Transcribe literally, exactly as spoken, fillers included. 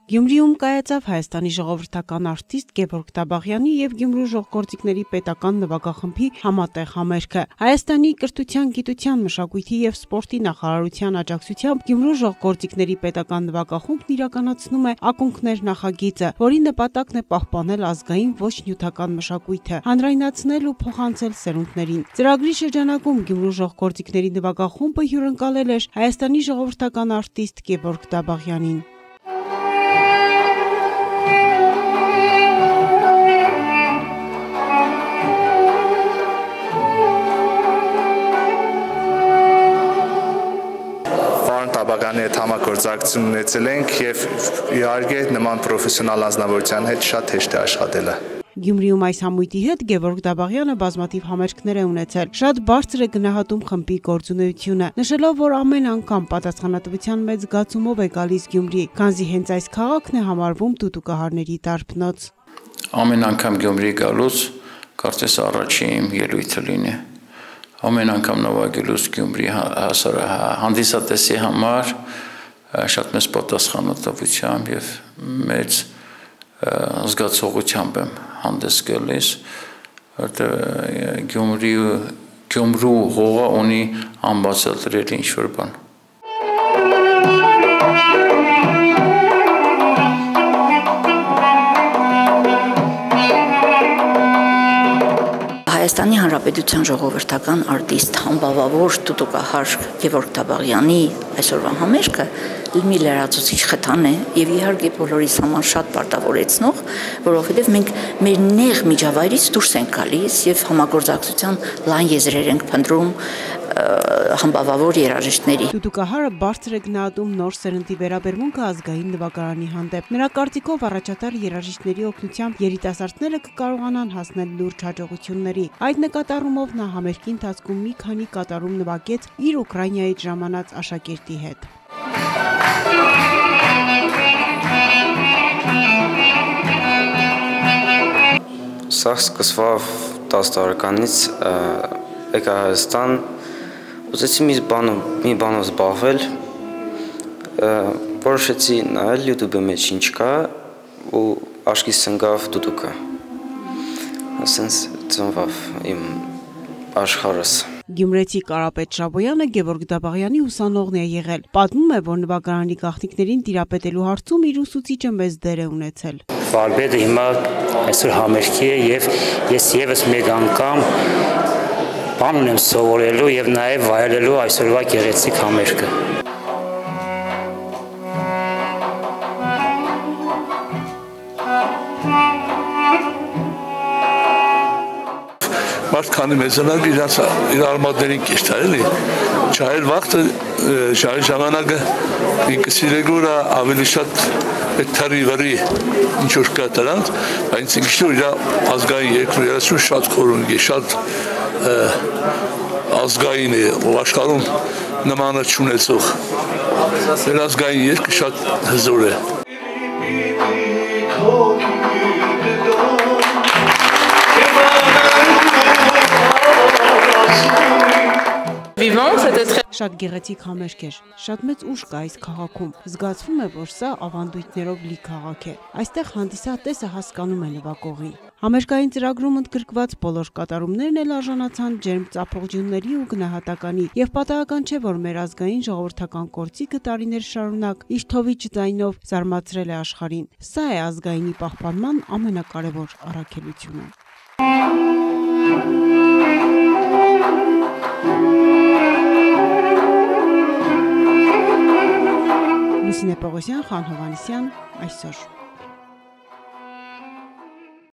Գյումրիում կայացավ Հայաստանի ժողովրդական արտիստ Գևորգ Դաբաղյանի և Գյումրու գործիքների պետական նվագախմբի համատեղ համերգը։ Հայաստանի կրթության, գիտության, մշակույթի և սպորտի նախարարության աջակցությամբ Գյումրու գործիքների պետական նվագախումբն իրականացնում է «Ակունքներ» նախագիծը, որի նպատակն է պահպանել ազգային ոչ նյութական մշակույթը, հանրայնացնել ու փոխանցել սերունդներին։ Ծրագրի շրջանակում Գյումրու գործիքների նվագախումբը հյուրընկալել էր Հայաստանի ժողովրդական արտիստ Գևորգ Դաբաղյանին։ Դաբաղյանի հետ համագործակցություն ունեցել ենք և իհարկե նման պրոֆեսիոնալ անձնավորության հետ շատ հեշտ է աշխատելը։ Գյումրիում այս համույթի հետ Գևորգ Դաբաղյանը բազմաթիվ համերգներ է ունեցել։ Շատ բարձր է գնահատում խմբի գործունեությունը, նշելով, որ ամեն անգամ պատասխանատվության մեծ զգացումով է գալիս Գյումրի, քանզի հենց այս քաղաքն է համարվում դուտուկահարների դարբնոց։ Ամեն անգամ Գյումրի գալուց կարծես առաջին իմ ելույթը լինի։ Ամեն անգամ նվագելուց Գյումրի հանդիսատեսի համար շատ մեծ պատասխանատվությամբ և մեծ զգացողությամբ եմ հանդես գալիս, որտեղ Գյումրու հողը ունի անբացատրելի ինչ-որ բան։ Հայաստանի Հանրապետության ժողովրդական արտիստ համբավավոր դուտուկահար Գևորգ Դաբաղյանի այսօրվա համերգը մի լրացուցիչ խթան է և իհարկե բոլորիս համար շատ պարտավորեցնող, որովհետև մենք մեր նեղ միջավայրից դուրս ենք գալիս և համագործակցության լայն եզրեր ենք փնտրում համբավավոր երաժիշտների։ Դուտուկահարը բարձր է գնահատում նոր սերնդի վերաբերմունքը ազգային նվագարանի հանդեպ։ Նրա կարծիքով առաջատար երաժիշտների օգնությամբ երիտասարդները կկարողանան հասնել լուրջ հաջողությունների։ Այդ նկատառումով նա համերգի ընթացքում մի քանի կատարում նվագեց իր Ուկրաինայից ժամանած աշակերտի հետ։ Սա սկսվավ տասը տարեկանից, եկա Հայաստան, ուզեցի մի բանով զբաղվել, որոշեցի նայել յութուբի մեջ ինչ կա ու աչքիս ընկավ դուտուկը։ Ասենց ծնվավ իմ աշխարհս։ Գյումրեցի Կարապետ Շաբոյանը Գևորգ Դաբաղյանի ուսանողն է եղել։ Պատմում է, որ նվագարանի գաղտնիքներին տիրապետելու հարցում իր ուսուցիչը մեծ դեր է ունեցել։ Վարպետը հիմա այսօր համերգի է և ես ևս մեկ անգամ բան ունեմ սովորելու և նաև վայելելու այսօրվա գեղեցիկ համերգը։ Մարդ քանի մեծանակ իր արմատներին կիշտ է, էլի, չայել վաղթը շահի ժամանակը ինքը սիրեգուրա ավելի շատ այդ թարի վրի ինչ-որ կա տրանց, բայց ինքշնոր իր ազգային երկրու երասում շատ կորունգ է, շատ ազգային է, ու աշխարում նմանը չունեցող, մեր ազգային երկը շատ հզոր է։ Շատ գեղեցիկ համերգ էր, շատ մեծ ուժ կա այս քաղաքում, զգացվում է, որ սա ավանդույթներով լի քաղաք է, այստեղ հանդիսատեսը հասկանում է նվագողին։ Համերգային ծրագրում ընդգրկված բոլոր կատարումներն էլ արժանացան ջերմ ծափողջյունների ու գնահատականի, և պատահական չէ, որ մեր ազգային ժողովրդական գործիքը տարիներ շարունակ իր թովիչ ձայնով զարմացրել է աշխարհին։ Սա է ազգայինի պահպանման ամենակարևոր առաքելությունը։ Լուսինե Պողոսյան, Խան Հովհաննիսյան, այսօր։